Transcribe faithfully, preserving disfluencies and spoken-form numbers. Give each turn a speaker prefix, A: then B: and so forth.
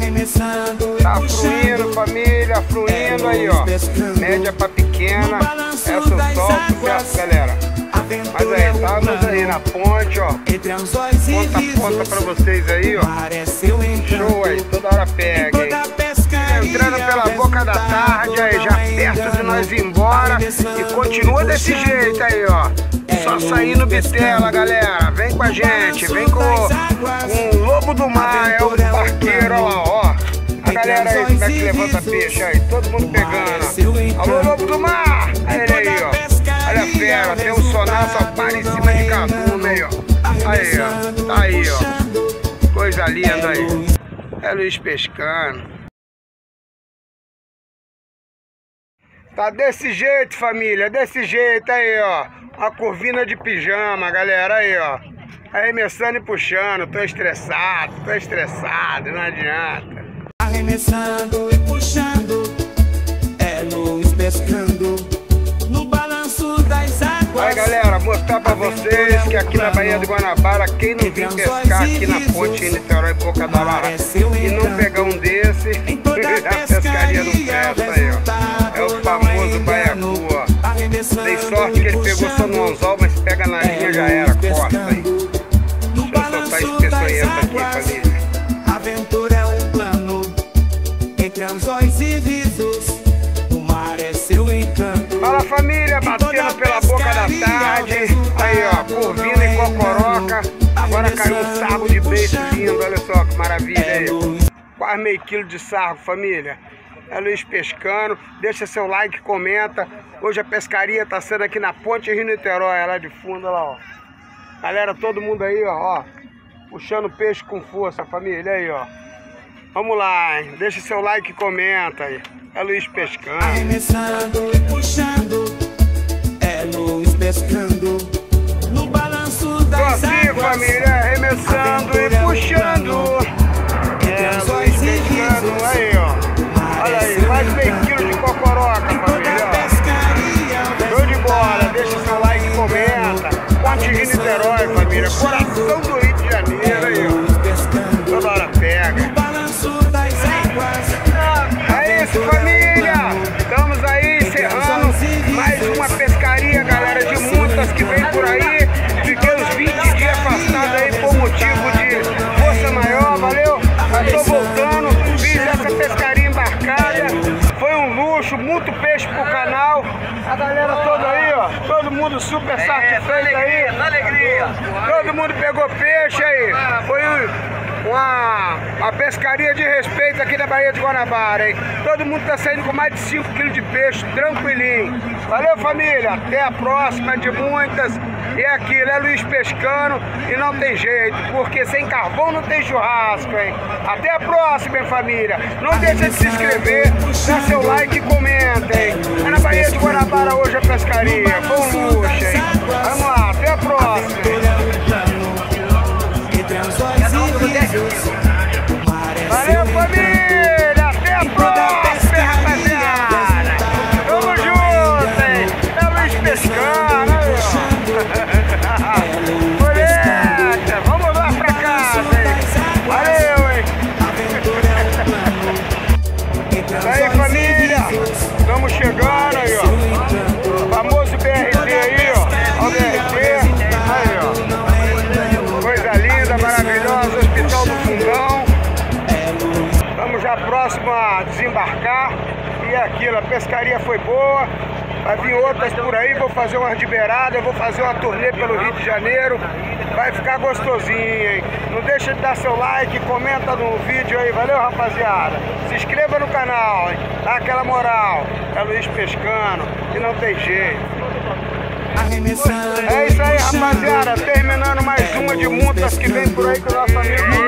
A: Tá fluindo, família, fluindo aí, ó. Média pra pequena, essa eu solto, certo, galera? Mas aí, estamos aí na ponte, ó. Ponta a ponta pra vocês aí, ó. Show aí, toda hora pega, hein? Entrando pela boca da tarde, aí já perto de nós ir embora. E continua desse jeito aí, ó. Só saindo bitela, galera. Vem com a gente, vem com, com o lobo do mar, é o barqueiro, ó lá, ó. A galera aí, como é que levanta peixe aí? Todo mundo pegando. Alô, lobo do mar! Aí ele aí, ó. Olha a fera, tem um sonar, só para em cima de cardume aí, ó. Aí, ó. Tá aí, ó. Coisa linda aí. É Luiz pescando. Tá desse jeito, família, desse jeito aí, ó. Uma curvina de pijama, galera, aí, ó. Arremessando e puxando, tô estressado, tô estressado, não adianta.
B: Arremessando e puxando, é Luiz pescando, no balanço das águas.
A: Aí, galera, mostrar pra vocês que aqui na Baía de Guanabara, quem não vem pescar aqui na ponte em Niterói, Boca da Barra, e não pegar um desse, a pescaria não presta aí, ó. É o famoso baiacu, ó. Tem sorte que ele pegou só no anzol, mas pega na linha já era, corta aí. Deixa eu soltar esse peçonhento aqui, família.
B: Aventura é um plano, entre anzóis e risos, o mar é seu encanto.
A: Fala, família, batendo pela boca da tarde. Aí, ó, curvina e cocoroca. Agora caiu um sargo de beijo lindo, olha só que maravilha aí. Quase meio quilo de sargo, família. É Luiz pescando, deixa seu like, comenta. Hoje a pescaria tá sendo aqui na ponte Rio Niterói, lá de fundo, lá, ó. Galera, todo mundo aí, ó, ó, puxando peixe com força, família, aí, ó. Vamos lá, hein? Deixa seu like e comenta aí. É Luiz pescando.
B: Arremessando e puxando, é Luiz pescando, no balanço das
A: Tô assim,
B: águas.
A: família, arremessando e puxando. É Luiz pescando, aí, ó. Olha aí, mais meio quilo de cocoroca, família. Show de bola, deixa seu like e comenta. Ponte Rio Niterói, família. Coração do Rio de Janeiro, aí, ó. Toda hora pega. É isso, família. Estamos aí encerrando mais uma pescaria, galera, de muitas que vem por aí. Fiquei uns vinte dias afastado aí por motivo de força maior, valeu? Mas tô voltando, fiz essa pescaria embarcada. Foi um luxo, muito peixe pro canal. A galera toda aí, ó, todo mundo super satisfeito aí.
C: Alegria!
A: Todo mundo pegou peixe aí. Foi uma, uma pescaria de respeito aqui na Baía de Guanabara, hein? Todo mundo tá saindo com mais de cinco quilos de peixe, tranquilinho. Valeu, família, até a próxima de muitas. E é aquilo, é Luiz pescando e não tem jeito, porque sem carvão não tem churrasco, hein? Até a próxima, hein, família. Não deixa de se inscrever, dá seu like e comenta, hein? É na Baía de Guanabara hoje a pescaria, foi um luxo, hein? Vamos lá, até a próxima. Valeu, família, até a próxima, rapaziada. Tamo junto, hein? É Luiz pescando, aí, ó. Coleta, vamos lá pra casa, hein? Valeu, hein? E aí, família, estamos chegando aí, ó. Famoso B R T aí, ó. Olha o B R T, aí, ó. Coisa linda, maravilhosa, Hospital do Fundão. Estamos já próximo a desembarcar. E é aquilo, a pescaria foi boa. Vai vir outras por aí, vou fazer umas de beirada, vou fazer uma turnê pelo Rio de Janeiro. Vai ficar gostosinho, hein? Não deixa de dar seu like, comenta no vídeo aí, valeu, rapaziada? Se inscreva no canal, hein? Dá aquela moral. É Luiz pescando e não tem jeito. É isso aí, rapaziada, terminando mais uma de muitas que vem por aí com o nosso amigo